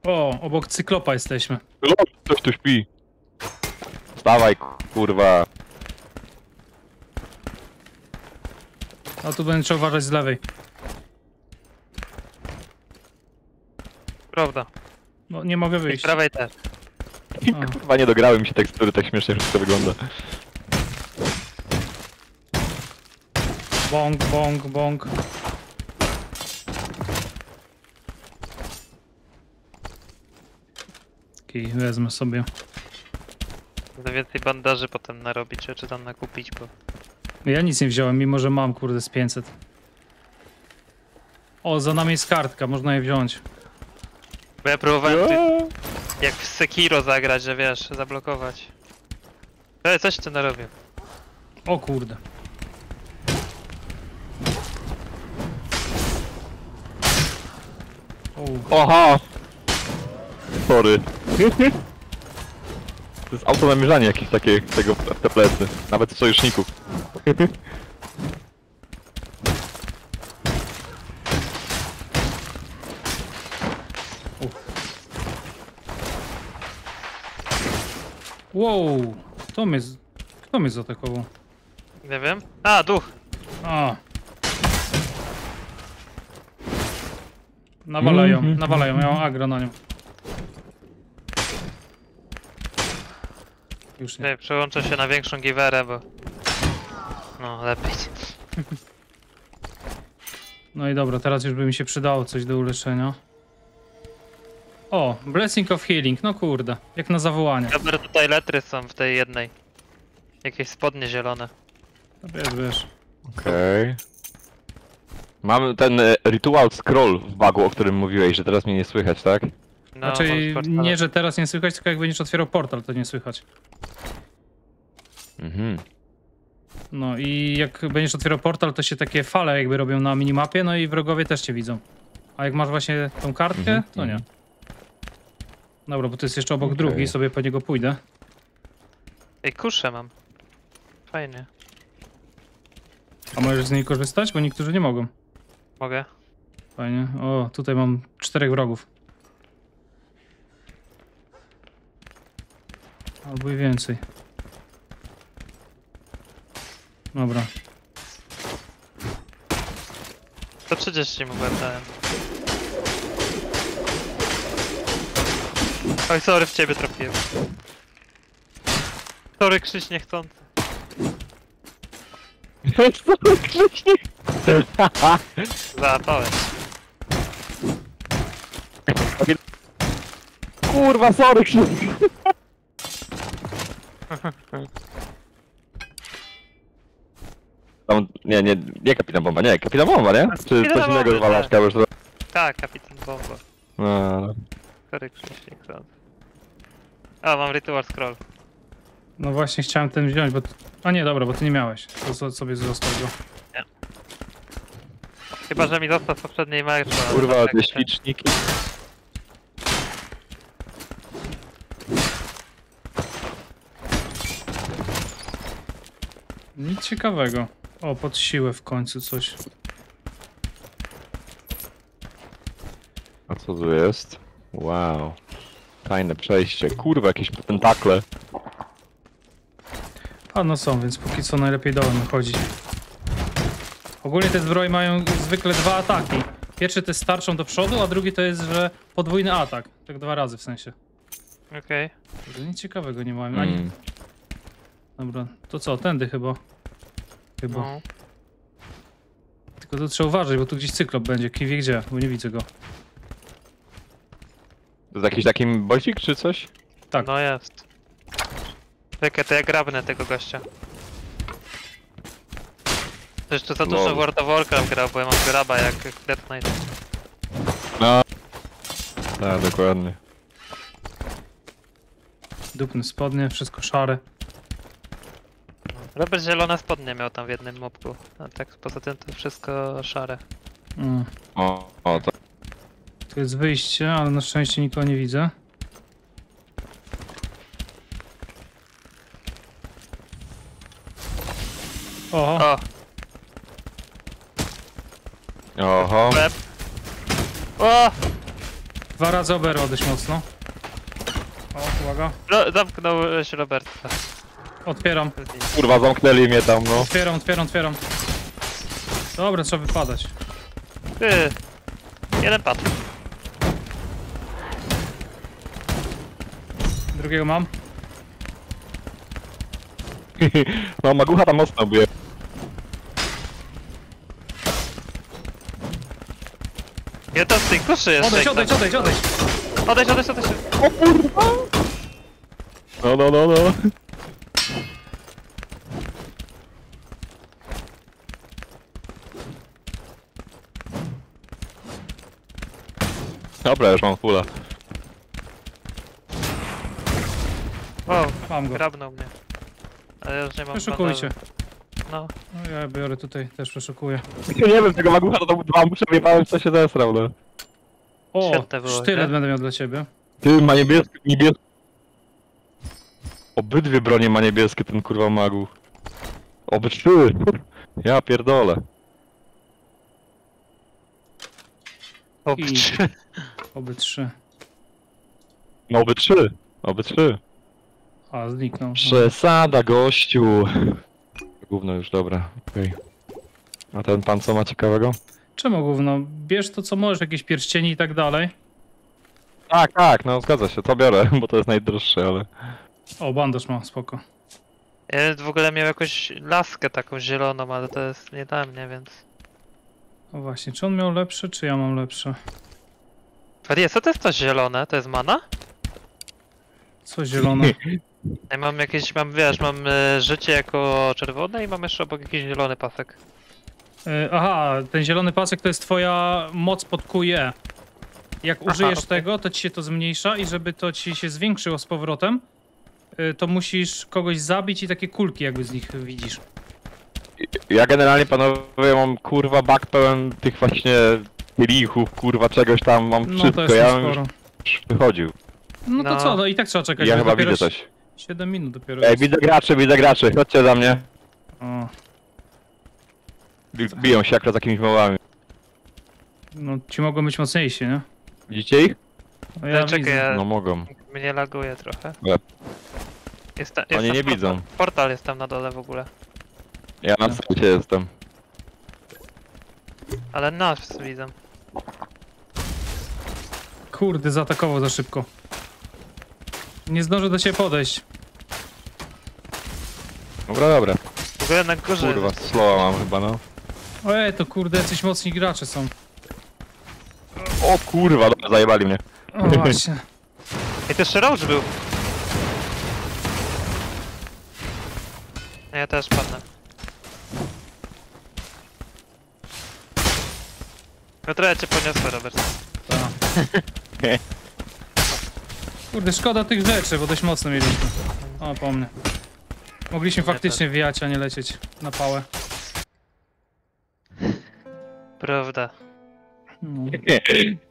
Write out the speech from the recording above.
O, obok cyklopa jesteśmy. O, ktoś tu śpi. Wstawaj, kurwa. A tu będę trzeba uważać z lewej. Prawda. No, nie mogę I z wyjść. prawej też. A. Kurwa, nie dograły mi się tekstury, tak śmiesznie wszystko wygląda. Bong, bong, bong. Okej, wezmę sobie. Będę więcej bandaży potem narobić, czy tam nakupić, bo... Ja nic nie wziąłem, mimo że mam, kurde, z 500. O, za nami jest kartka, można je wziąć. Bo ja próbowałem jak w Sekiro zagrać, że wiesz, zablokować. Ale coś ty narobił. O kurde. O, Oha! Sorry. To jest autonamierzanie jakieś takie, tego w te plecy. Nawet sojuszników. wow, kto mnie zaatakował? Nie wiem. A, duch! A. Nawalają, ja mam agro na nią. Już nie. Nie, przełączę się na większą giwerę, bo... No, lepiej. No i dobra, teraz już by mi się przydało coś do uleczenia. O, Blessing of Healing, no kurde, jak na zawołanie. Dobra, tutaj letry są w tej jednej. Jakieś spodnie zielone. No wiesz. Okej. Mamy ten ritual scroll w bagu, o którym mówiłeś, że teraz mnie nie słychać, tak? No, Znaczy, możesz portale. nie, że teraz nie słychać, tylko jak będziesz otwierał portal, to nie słychać. Mhm. No i jak będziesz otwierał portal, to się takie fale jakby robią na minimapie, no i wrogowie też cię widzą. A jak masz właśnie tą kartkę, to nie. Dobra, bo to jest jeszcze obok drugi, sobie po niego pójdę. Ej, kuszę mam. Fajnie. A możesz z niej korzystać? Bo niektórzy nie mogą. Mogę? Fajnie. O, tutaj mam 4 wrogów. Albo i więcej. Dobra. 130 mu dałem. Oj, sorry, w ciebie trafiłem. Sorry, Krzyś niechcący. Załapałeś. Kurwa, sorry, Krzyk. Tam, nie kapitan bomba, nie, kapitan bomba, nie? Czy Kapitan coś innego bomba, zwalasz, tak. już to... Tak, kapitan bomba. No. Sorry, Krzyś niechcący. A, mam ritual scroll. No właśnie chciałem ten wziąć, bo... A nie, dobra, bo ty nie miałeś. To sobie został go. Chyba, że mi został z poprzedniej meczu. ale Kurwa, tak te jak- śliczniki. Nic ciekawego. O, pod siłę w końcu coś. A co tu jest? Wow. Tajne przejście. Kurwa, jakieś tentakle. A no są, więc póki co najlepiej dołem chodzić. Ogólnie te zbroje mają zwykle 2 ataki. Pierwszy to jest tarczą do przodu, a drugi to jest, że podwójny atak. Tak 2 razy w sensie. Okej. To nic ciekawego nie mamy. Ani... Dobra, to co? Tędy chyba. Chyba. No. Tylko tu trzeba uważać, bo tu gdzieś cyklop będzie. Kij wie gdzie, bo nie widzę go. To jest jakiś taki bocik czy coś? Tak. No jest. Czekaj, to ja grabnę tego gościa. To jeszcze za dużo Lol. World of Warcraft grał, bo ja mam graba jak Death Knight. No. Tak, dokładnie. Dupne spodnie, wszystko szare. Robert zielone spodnie miał tam w jednym mobku. A tak poza tym to wszystko szare. O, to. Tu jest wyjście, ale na szczęście nikogo nie widzę. Oho, O! Oho. Łeb! O! 2 razy oberło dość mocno. O, uwaga. No, zamknął się Roberta. Otwieram. Kurwa, zamknęli mnie tam, no. Otwieram. Dobra, trzeba wypadać. Ty. Jeden padł. Drugiego mam. No, Magucha tam mocno bije. Jeden z tych kuszy jest. Odejdź. Odejdź. O kurwa! No. Dobra, już mam fulla. Wow, Mam go. grabnął mnie. Ale ja już nie mam Przeszukujcie. bandaży. No. No, ja biorę tutaj, też przeszukuję. Nie wiem, tego Magucha to dwa muszę wyjebałem, co się zesrał, no. O, Świetne było, sztylet nie? będę miał dla ciebie. Ty, ma niebieskie. Obydwie bronie ma niebieskie, ten kurwa Magu. Obydwie. Ja pierdolę. Obydwie. Oby 3. No obydwie. A, zniknął. Przesada, gościu. Gówno już, dobra, okej. A ten pan co ma ciekawego? Czemu gówno? Bierz to co możesz, jakieś pierścienie i tak dalej. Tak, no zgadza się, to biorę, bo to jest najdroższe, ale... O, bandaż ma, spoko. Ja w ogóle miał jakąś laskę taką zieloną, ale to jest nie dla mnie, więc... O właśnie, czy on miał lepsze, czy ja mam lepsze? Farie, co to jest to zielone? To jest mana? Co zielone? Ja mam jakieś, mam życie jako czerwone i mam jeszcze obok jakiś zielony pasek. Aha, ten zielony pasek to jest twoja moc pod QE. Jak użyjesz okej. tego, to ci się to zmniejsza i żeby to ci się zwiększyło z powrotem, to musisz kogoś zabić i takie kulki jakby z nich widzisz. Ja generalnie, panowie, mam kurwa bak pełen tych właśnie lichów, kurwa czegoś tam, mam No to wszystko, jest ja bym sporo. już wychodził. No to No. co, no i tak trzeba czekać. Ja bo chyba dopiero widzę coś. 7 minut dopiero Ej, jest. widzę graczy, chodźcie za mnie. O, Biją się akurat z jakimiś małami. no ci mogą być mocniejsi, nie? Widzicie ich? No ja Czekaj, widzę. ja... No mogą. Mnie laguje trochę. Łeb. Jest ta, Oni tam nie portal. widzą. Portal jest tam na dole w ogóle. Ja na skrócie jestem. Ale nas widzą. Kurde, zaatakował za szybko. Nie zdążę do ciebie podejść. Dobra. W ogóle na górze Kurwa, jest. slowa mam chyba, no. Ojej, to kurde, jacyś mocni gracze są. O kurwa, dobra, zajebali mnie. O właśnie. I to jeszcze Roach był. Ja też padnę. No trochę cię poniosło, Robert. Tak. Kurde, szkoda tych rzeczy, bo dość mocno mieliśmy. O, po mnie. Mogliśmy faktycznie wjechać, a nie lecieć na pałę. Prawda. No.